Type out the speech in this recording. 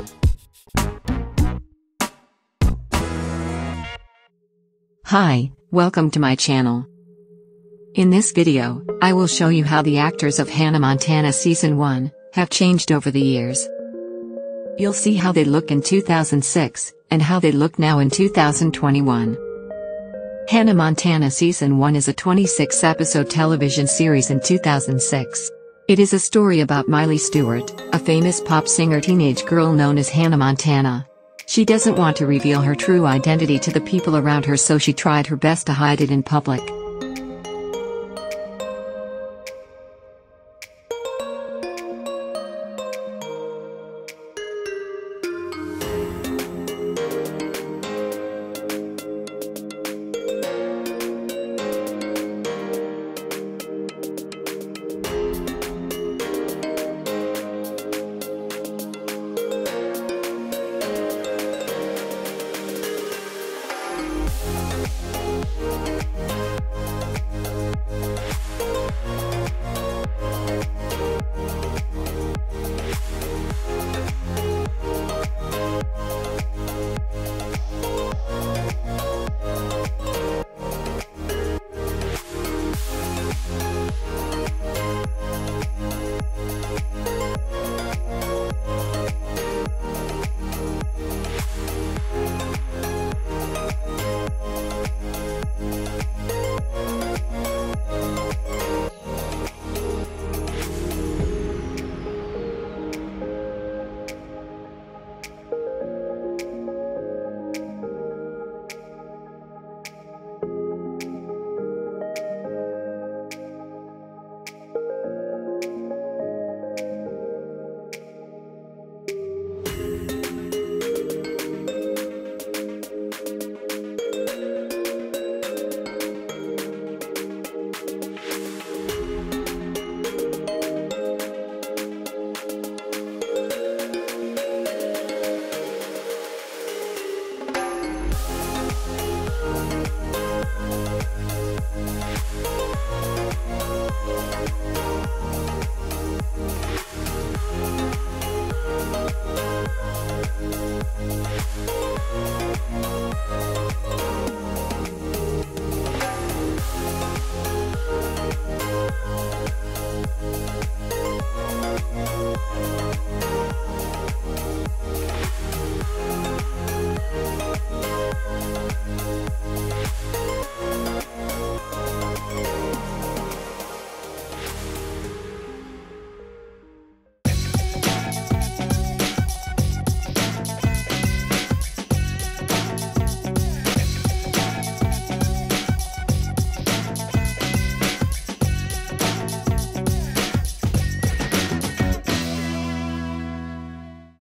Hi, welcome to my channel. In this video, I will show you how the actors of Hannah Montana Season 1 have changed over the years. You'll see how they look in 2006, and how they look now in 2021. Hannah Montana Season 1 is a 26-episode television series in 2006. It is a story about Miley Stewart, a famous pop singer teenage girl known as Hannah Montana. She doesn't want to reveal her true identity to the people around her, so she tried her best to hide it in public.